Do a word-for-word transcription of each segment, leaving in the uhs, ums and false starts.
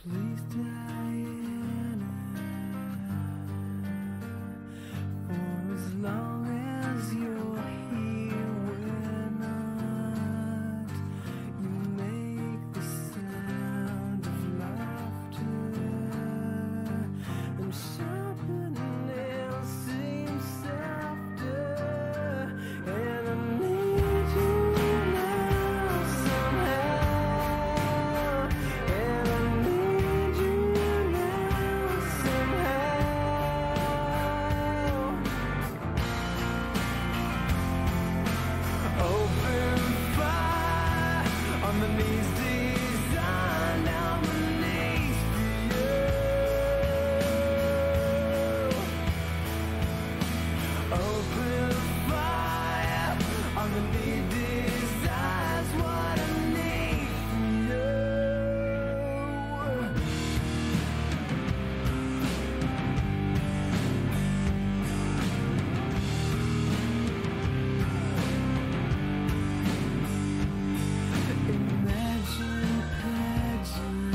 Please, Diana, for as long as you're here, we're not. You make the sound of laughter, and sharper nails seem softer, and I need you now somehow, and I need you now somehow. Open fire on the knees designed on my knees for you. Open fire on the knee desires what I need from you. Imagine pageant.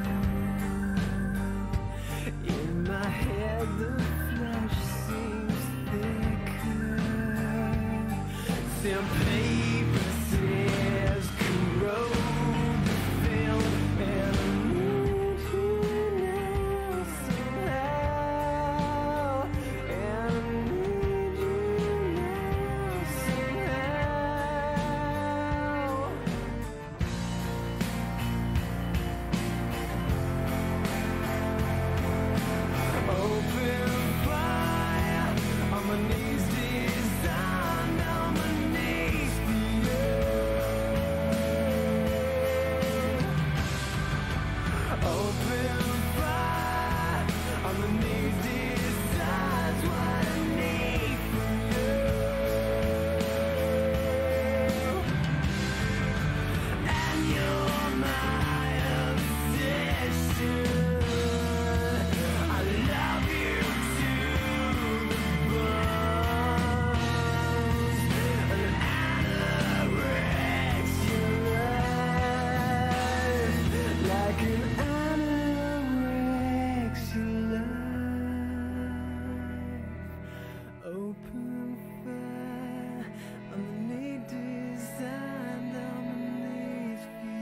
In my head the flesh seems thicker. Some paper says corrode the film, and I need you now somehow, and I need you now somehow. Open fire on my knees designed on my knees for you. Open fire on my knees decides what I need from you. And you're my obsession. I love you to the bones, an anorexic life, like an anorexic life. Open fire on the knee designed on my knees for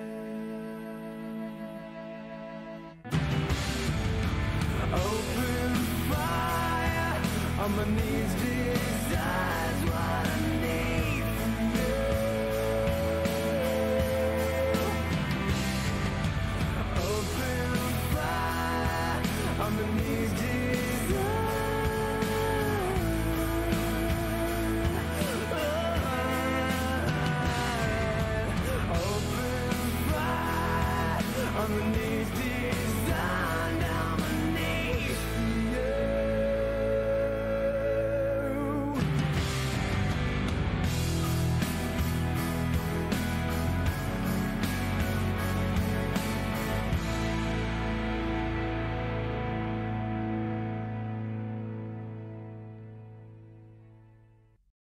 you. Open fire on my knees desires what I need from you. Open fire on my knees desires. Open fire on the knees.